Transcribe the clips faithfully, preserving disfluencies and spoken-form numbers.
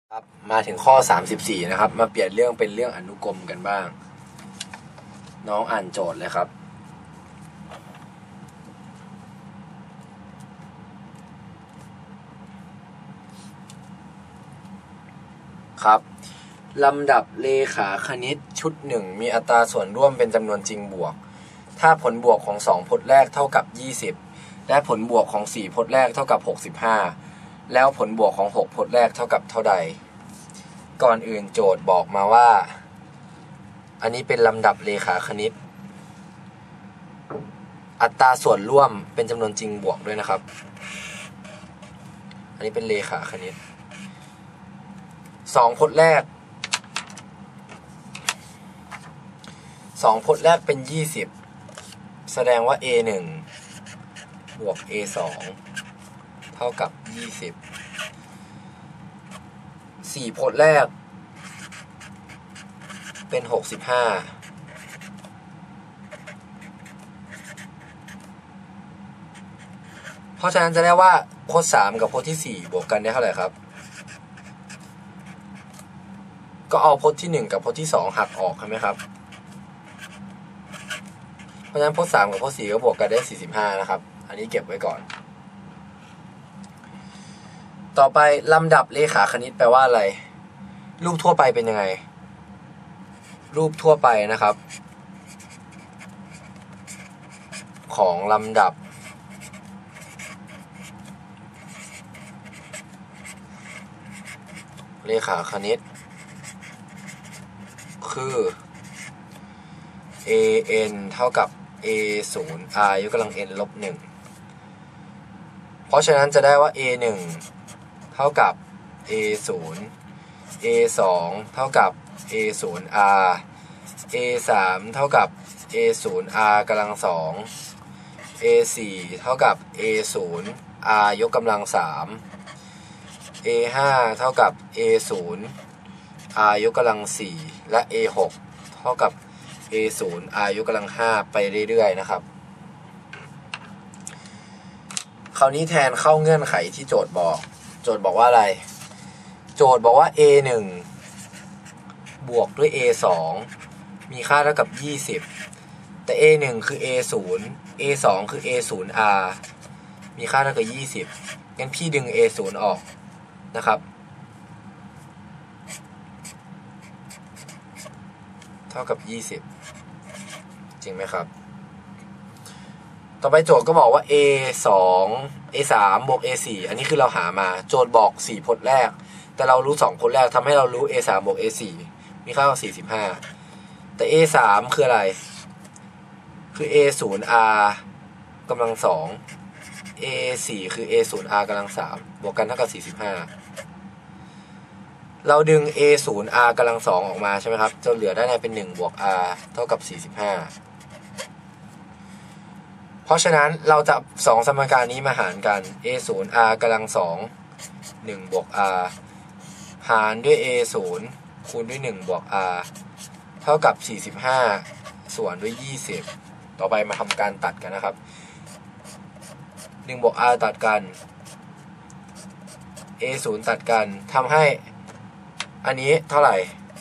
ครับมาถึงข้อสามสิบสี่นะครับมาเปลี่ยนเรื่องเป็นเรื่องอนุกรมกันบ้างน้องอ่านโจทย์เลยครับครับลำดับเลขาคณิตชุดหนึ่งมีอัตราส่วนร่วมเป็นจำนวนจริงบวกถ้าผลบวกของสองพจน์แรกเท่ากับยี่สิบและผลบวกของสี่พจน์แรกเท่ากับหกสิบห้าแล้วผลบวกของหกพจน์แรกเท่ากับเท่าใดก่อนอื่นโจทย์บอกมาว่าอันนี้เป็นลำดับเลขาคณิตอัตราส่วนร่วมเป็นจำนวนจริงบวกด้วยนะครับอันนี้เป็นเลขาคณิตสองพจน์แรกสองพจน์แรกเป็นยี่สิบแสดงว่า เอ หนึ่ง บวก เอ สอง เท่ากับยี่สิบสี่พจน์แรกเป็นหกสิบห้าเพราะฉะนั้นจะได้ว่าพจน์สามกับพจน์ที่สี่บวกกันได้เท่าไหร่ครับก็เอาพจน์ที่หนึ่งกับพจน์ที่สองหักออกใช่ไหมครับเพราะฉะนั้นพจน์สามกับพจน์สี่ก็บวกกันได้สี่สิบห้านะครับอันนี้เก็บไว้ก่อนต่อไปลำดับเลขาคณิตแปลว่าอะไรรูปทั่วไปเป็นยังไงรูปทั่วไปนะครับของลำดับเลขาคณิตคือ an เท่ากับ a ศูนย์ r ยกกำลัง n ลบหนึ่งเพราะฉะนั้นจะได้ว่า a หนึ่ง เท่ากับ a ศูนย์ a สอง เท่ากับ a ศูนย์ r a สาม เท่ากับ a ศูนย์ r กำลังสอง a สี่ เท่ากับ a ศูนย์ r ยกกำลังสาม a ห้า เท่ากับ a ศูนย์ r ยกกำลังสี่และ a หก เท่ากับ a ศูนย์ r ยกกำลังห้าไปเรื่อยๆนะครับคราวนี้แทนเข้าเงื่อนไขที่โจทย์บอกโจทย์บอกว่าอะไรโจทย์บอกว่า a หนึ่ง บวกด้วย a สอง มีค่าเท่ากับยี่สิบแต่ a หนึ่ง คือ a ศูนย์ a สอง คือ a ศูนย์ r มีค่าเท่ากับยี่สิบงั้นพี่ดึง a ศูนย์ออกนะครับเท่ากับยี่สิบจริงไหมครับต่อไปโจทย์ก็บอกว่า a สอง a สาม บวก a สี่ อันนี้คือเราหามาโจทย์บอกสี่พจน์แรกแต่เรารู้สองพจน์แรกทำให้เรารู้ a สาม บวก a สี่ มีค่าเท่ากับสี่สิบห้าแต่ a สาม คืออะไรคือ a ศูนย์ r กำลังสอง a สี่ คือ a ศูนย์ r กำลังสามบวกกันเท่ากับสี่สิบห้าเราดึง a ศูนย์ r กำลังสองออกมาใช่ไหมครับจนเหลือด้านในเป็นหนึ่งบวก r เท่ากับสี่สิบห้าเพราะฉะนั้นเราจะสองสมการนี้มาหารกัน a ศูนย์ r กำลังสอง หนึ่งบวก r หารด้วย a ศูนย์ คูณด้วยหนึ่งบวก r เท่ากับสี่สิบห้าส่วนด้วยยี่สิบต่อไปมาทำการตัดกันนะครับหนึ่งบวก r ตัดกัน a ศูนย์ ตัดกันทำให้อันนี้เท่าไหร่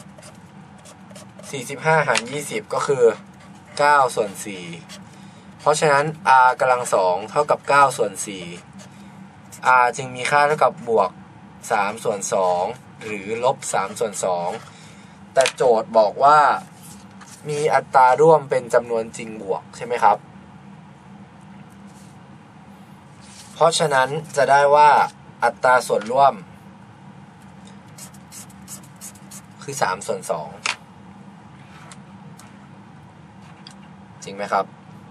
สี่สิบห้าหารยี่สิบก็คือเก้าส่วนสี่เพราะฉะนั้น r กำลังสองเท่ากับเก้าส่วนสี่ r จึงมีค่าเท่ากับบวกสามส่วนสองหรือลบสามส่วนสองแต่โจทย์บอกว่ามีอัตราร่วมเป็นจำนวนจริงบวกใช่ไหมครับเพราะฉะนั้นจะได้ว่าอัตราส่วนร่วมคือสามส่วนสองจริงไหมครับ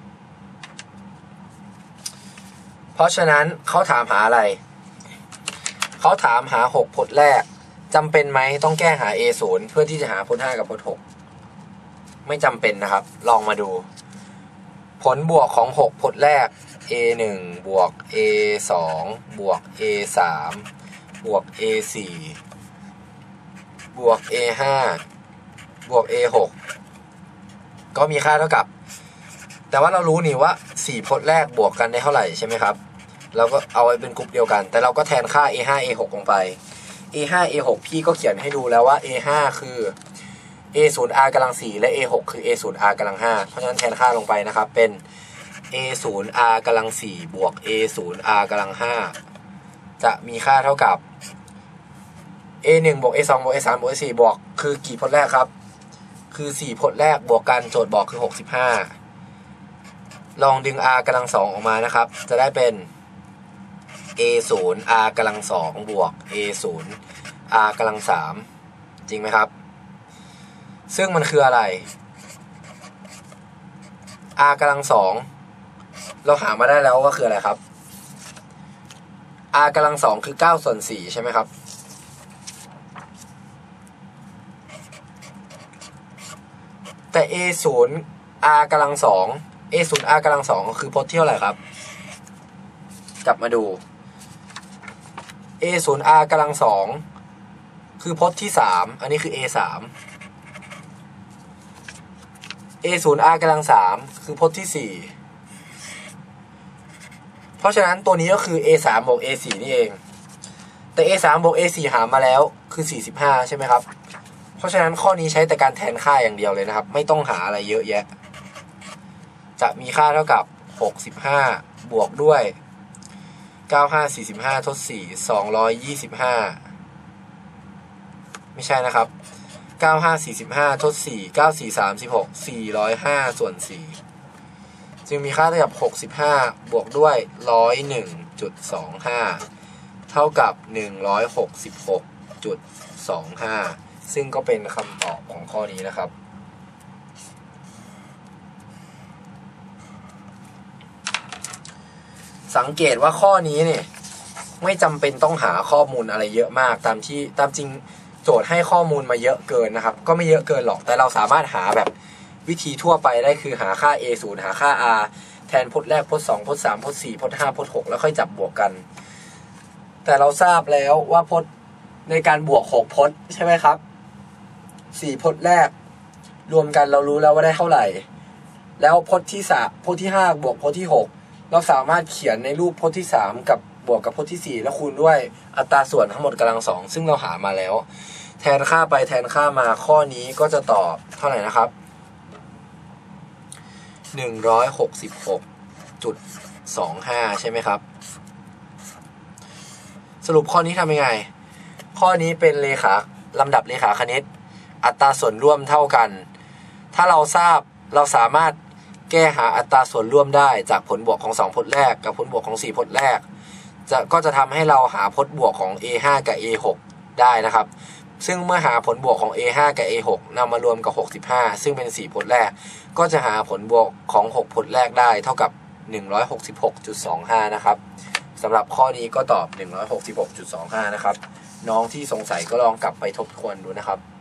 เพราะฉะนั้นเขาถามหาอะไรเขาถามหาหกพจน์แรกจำเป็นไหมต้องแก้หา a ศูนย์ เพื่อที่จะหาพจน์ห้ากับพจน์หกไม่จำเป็นนะครับลองมาดูผลบวกของหกพจน์แรก a หนึ่ง บวก a สอง บวก a สาม บวก a สี่ บวก a ห้า บวก a หก ก็มีค่าเท่ากับแต่ว่าเรารู้นี่ว่าสี่พจน์แรกบวกกันได้เท่าไหร่ใช่ไหมครับเราก็เอาไว้เป็นกลุ่มเดียวกันแต่เราก็แทนค่า เอ ห้า เอ หก ลงไปเอ ห้า เอ หก พี่ก็เขียนให้ดูแล้วว่า เอ ห้า คือ เอ ศูนย์ อาร์ กำลังสี่และ เอ หก คือ เอ ศูนย์ อาร์ กำลังห้าเพราะฉะนั้นแทนค่าลงไปนะครับเป็น เอ ศูนย์ อาร์ กำลังสี่บวก เอ ศูนย์ อาร์ กำลังห้าจะมีค่าเท่ากับ เอ หนึ่ง บวก เอ สอง บวก เอ สาม บวก เอ สี่ บวกคือกี่พจน์แรกครับคือสี่พจน์แรกบวกกันโจทย์บอกคือหกสิบห้าลองดึง r กำลังสองออกมานะครับจะได้เป็น เอ ศูนย์ r กำลังสองบวก เอ ศูนย์ r กำลังสามจริงไหมครับซึ่งมันคืออะไร r กำลังสองเราหามาได้แล้วว่าคืออะไรครับ r กำลังสองคือเก้าส่วนสี่ใช่ไหมครับแต่ เอ ศูนย์ r กำลังสอง เอ ศูนย์ r กำลังสองคือพจน์ที่เท่าไหร่ครับกลับมาดู เอ ศูนย์ r กำลังสองคือพจน์ที่สามอันนี้คือ เอ สาม เอ ศูนย์ r กำลังสามคือพจน์ที่สี่เพราะฉะนั้นตัวนี้ก็คือ เอ สาม บวก เอ สี่ นี่เองแต่ เอ สาม บวก เอ สี่ หามาแล้วคือสี่สิบห้าใช่ไหมครับเพราะฉะนั้นข้อนี้ใช้แต่การแทนค่าอย่างเดียวเลยนะครับไม่ต้องหาอะไรเยอะแยะจะมีค่าเท่ากับหกสิบห้าบวกด้วยเก้า ห้า สี่สิบห้าทดสี่ สองร้อยยี่สิบห้าไม่ใช่นะครับเก้า ห้า สี่สิบห้าทดสี่ เก้า สี่ สามสิบหก สี่ร้อยห้าส่วนสี่จึงมีค่าเท่ากับหกสิบห้าบวกด้วย หนึ่งร้อยเอ็ดจุดสองห้า เท่ากับ หนึ่งร้อยหกสิบหกจุดสองห้า ซึ่งก็เป็นคำตอบของข้อนี้นะครับสังเกตว่าข้อนี้เนี่ยไม่จำเป็นต้องหาข้อมูลอะไรเยอะมากตามที่ตามจริงโจทย์ให้ข้อมูลมาเยอะเกินนะครับก็ไม่เยอะเกินหรอกแต่เราสามารถหาแบบวิธีทั่วไปได้คือหาค่า เอ ศูนย์ หาค่า r แทนพจน์แรกพจน์สองพจน์สามพจน์สี่พจน์ห้าพจน์หกแล้วค่อยจับบวกกันแต่เราทราบแล้วว่าพจน์ในการบวกหกพจน์ใช่ไหมครับสี่พจน์แรกรวมกันเรารู้แล้วว่าได้เท่าไหร่แล้วพจน์ที่สามพจน์ที่ห้าบวกพจน์ที่หกเราสามารถเขียนในรูปพจน์ที่สามกับบวกกับพจน์ที่สี่แล้วคูณด้วยอัตราส่วนทั้งหมดกำลังสองซึ่งเราหามาแล้วแทนค่าไปแทนค่ามาข้อนี้ก็จะตอบเท่าไหร่นะครับหนึ่งร้อยหกสิบหกจุดสองห้าใช่ไหมครับสรุปข้อนี้ทำยังไงข้อนี้เป็นเลขาลำดับเลขาคณิตอัตราส่วนร่วมเท่ากันถ้าเราทราบเราสามารถแก้หาอัตราส่วนร่วมได้จากผลบวกของสองพจน์แรกกับผลบวกของสี่พจน์แรกจะก็จะทำให้เราหาพจน์บวกของ เอ ห้า กับ เอ หก ได้นะครับซึ่งเมื่อหาผลบวกของ เอ ห้า กับ เอ หก นำมารวมกับหกสิบห้าซึ่งเป็นสี่พจน์แรกก็จะหาผลบวกของหกพจน์แรกได้เท่ากับ หนึ่งร้อยหกสิบหกจุดสองห้า นะครับสำหรับข้อนี้ก็ตอบ หนึ่งร้อยหกสิบหกจุดสองห้า นะครับน้องที่สงสัยก็ลองกลับไปทบทวนดูนะครับ